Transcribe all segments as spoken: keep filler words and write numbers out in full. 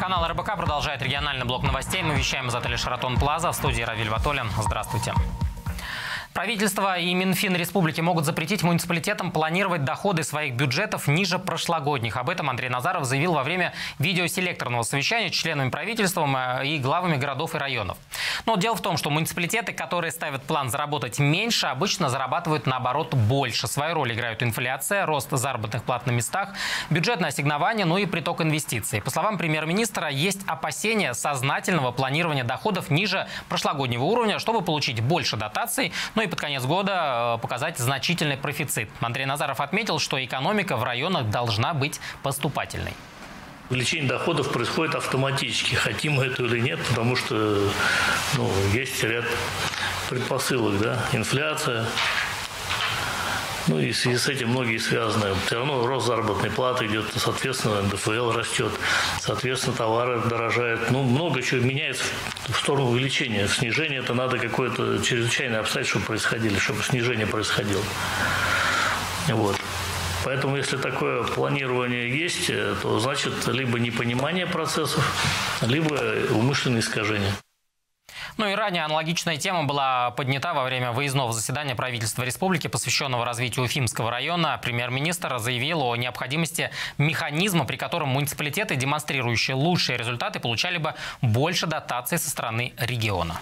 Канал эр бэ ка продолжает региональный блок новостей. Мы вещаем из отеля «Шаратон Плаза». В студии Равиль Ватолин. Здравствуйте. Правительство и Минфин республики могут запретить муниципалитетам планировать доходы своих бюджетов ниже прошлогодних. Об этом Андрей Назаров заявил во время видеоселекторного совещания с членами правительства и главами городов и районов. Но дело в том, что муниципалитеты, которые ставят план заработать меньше, обычно зарабатывают наоборот больше. Свою роль играют инфляция, рост заработных плат на местах, бюджетное ассигнование, ну и приток инвестиций. По словам премьер-министра, есть опасения сознательного планирования доходов ниже прошлогоднего уровня, чтобы получить больше дотаций, ну и под конец года показать значительный профицит. Андрей Назаров отметил, что экономика в районах должна быть поступательной. Увеличение доходов происходит автоматически, хотим мы это или нет, потому что ну, есть ряд предпосылок, да, инфляция. Ну и в связи с этим многие связаны. Все равно рост заработной платы идет, соответственно, эн дэ эф эл растет, соответственно, товары дорожают. Ну, много чего меняется в сторону увеличения. Снижение это надо какое-то чрезвычайное обстоятельство, чтобы происходило, чтобы снижение происходило. Вот. Поэтому, если такое планирование есть, то значит либо непонимание процессов, либо умышленное искажение. Ну и ранее аналогичная тема была поднята во время выездного заседания правительства республики, посвященного развитию Уфимского района. Премьер-министр заявил о необходимости механизма, при котором муниципалитеты, демонстрирующие лучшие результаты, получали бы больше дотаций со стороны региона.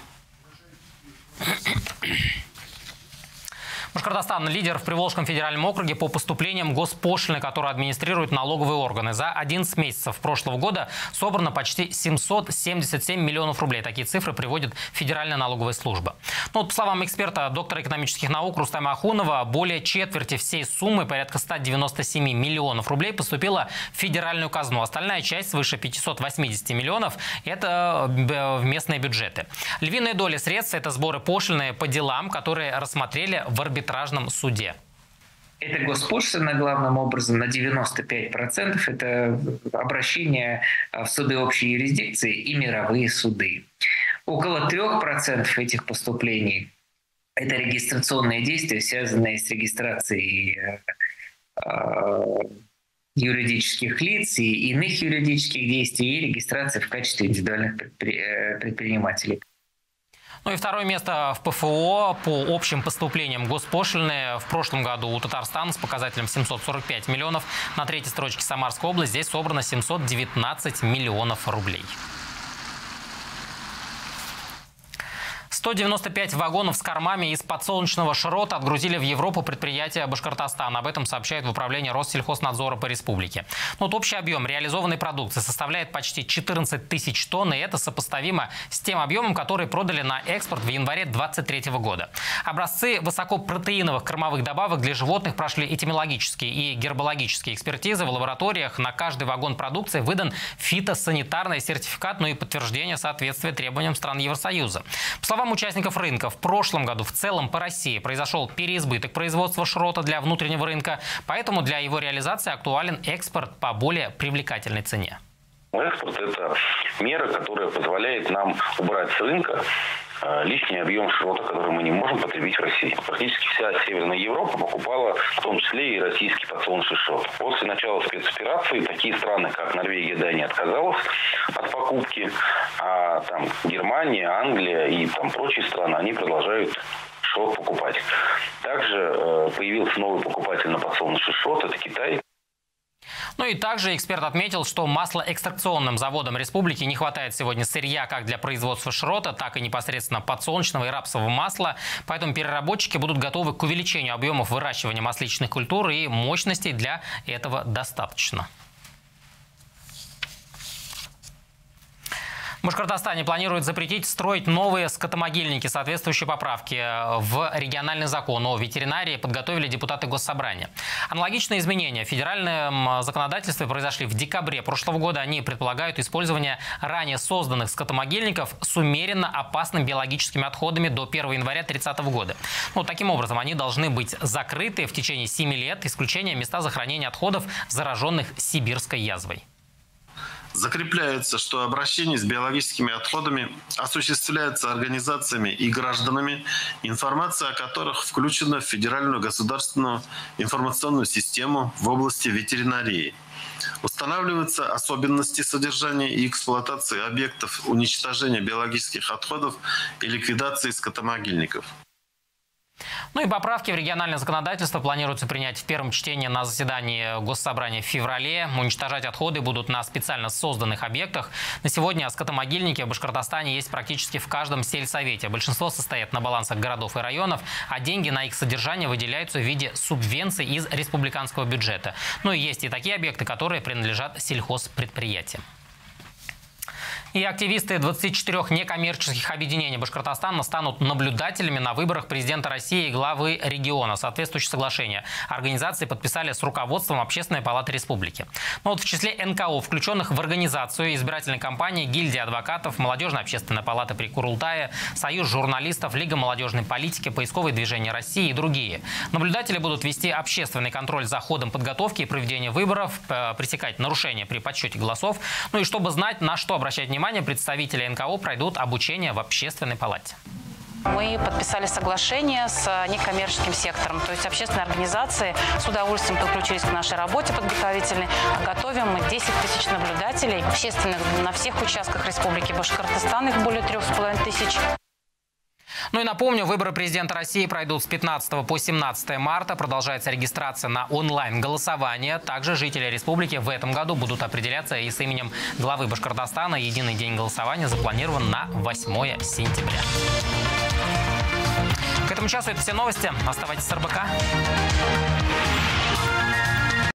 Башкортостан – лидер в Приволжском федеральном округе по поступлениям госпошлины, которые администрируют налоговые органы. За одиннадцать месяцев прошлого года собрано почти семьсот семьдесят семь миллионов рублей. Такие цифры приводит Федеральная налоговая служба. Ну, вот, по словам эксперта, доктора экономических наук Рустама Ахунова, более четверти всей суммы, порядка ста девяноста семи миллионов рублей, поступила в федеральную казну. Остальная часть, свыше пятисот восьмидесяти миллионов, это в местные бюджеты. Львиная доля средств – это сборы пошлины по делам, которые рассмотрели в арбитражном суде. Это госпошлина главным образом на девяносто пять процентов. Это обращение в суды общей юрисдикции и мировые суды. Около трёх процентов этих поступлений – это регистрационные действия, связанные с регистрацией э, юридических лиц и иных юридических действий, и регистрации в качестве индивидуальных предпринимателей. Ну и второе место в пэ эф о по общим поступлениям госпошлины в прошлом году у Татарстана с показателем семьсот сорок пять миллионов. На третьей строчке Самарская область. Здесь собрано семьсот девятнадцать миллионов рублей. сто девяносто пять вагонов с кормами из подсолнечного шрота отгрузили в Европу предприятия Башкортостана. Об этом сообщает в управлении Россельхознадзора по республике. Ну, вот общий объем реализованной продукции составляет почти четырнадцать тысяч тонн, и это сопоставимо с тем объемом, который продали на экспорт в январе две тысячи двадцать третьего года. Образцы высокопротеиновых кормовых добавок для животных прошли этимологические и гербологические экспертизы в лабораториях. На каждый вагон продукции выдан фитосанитарный сертификат, ну и подтверждение соответствия требованиям стран Евросоюза. По словам участников рынка, в прошлом году в целом по России произошел переизбыток производства шрота для внутреннего рынка, поэтому для его реализации актуален экспорт по более привлекательной цене. Экспорт – это мера, которая позволяет нам убрать с рынка лишний объем шрота, который мы не можем потребить в России. Практически вся Северная Европа покупала, в том числе и российский подсолнечный шрот. После начала спецоперации такие страны, как Норвегия, Дания, отказалась от покупки, а там Германия, Англия и там прочие страны, они продолжают шрот покупать. Также э, появился новый покупатель на подсолнечный шрот – это Китай. Ну и также эксперт отметил, что маслоэкстракционным заводам республики не хватает сегодня сырья как для производства шрота, так и непосредственно подсолнечного и рапсового масла. Поэтому переработчики будут готовы к увеличению объемов выращивания масличных культур, и мощностей для этого достаточно. В Башкортостане планируют запретить строить новые скотомогильники. Соответствующие поправки в региональный закон о ветеринарии подготовили депутаты Госсобрания. Аналогичные изменения в федеральном законодательстве произошли в декабре прошлого года. Они предполагают использование ранее созданных скотомогильников с умеренно опасными биологическими отходами до первого января две тысячи тридцатого года. Ну, таким образом, они должны быть закрыты в течение семи лет, исключение места захоронения отходов, зараженных сибирской язвой. Закрепляется, что обращение с биологическими отходами осуществляется организациями и гражданами, информация о которых включена в Федеральную государственную информационную систему в области ветеринарии. Устанавливаются особенности содержания и эксплуатации объектов уничтожения биологических отходов и ликвидации скотомогильников. Ну и поправки в региональное законодательство планируется принять в первом чтении на заседании Госсобрания в феврале. Уничтожать отходы будут на специально созданных объектах. На сегодня скотомогильники в Башкортостане есть практически в каждом сельсовете. Большинство состоят на балансах городов и районов, а деньги на их содержание выделяются в виде субвенций из республиканского бюджета. Ну и есть и такие объекты, которые принадлежат сельхозпредприятиям. И активисты двадцати четырёх некоммерческих объединений Башкортостана станут наблюдателями на выборах президента России и главы региона. Соответствующее соглашение организации подписали с руководством Общественной палаты республики. Но вот в числе эн ка о, включенных в организацию избирательной кампании, гильдия адвокатов, Молодежная общественная палата при Курултае, Союз журналистов, Лига молодежной политики, Поисковое движение России и другие. Наблюдатели будут вести общественный контроль за ходом подготовки и проведения выборов, пресекать нарушения при подсчете голосов. Ну и чтобы знать, на что обращать внимание, представители эн ка о пройдут обучение в общественной палате. Мы подписали соглашение с некоммерческим сектором, то есть общественные организации с удовольствием подключились к нашей работе подготовительной. Готовим мы десять тысяч наблюдателей общественных на всех участках Республики Башкортостан, их более трех с половиной тысяч. Ну и напомню, выборы президента России пройдут с пятнадцатого по семнадцатое марта. Продолжается регистрация на онлайн-голосование. Также жители республики в этом году будут определяться и с именем главы Башкортостана. Единый день голосования запланирован на восьмое сентября. К этому часу это все новости. Оставайтесь с эр бэ ка.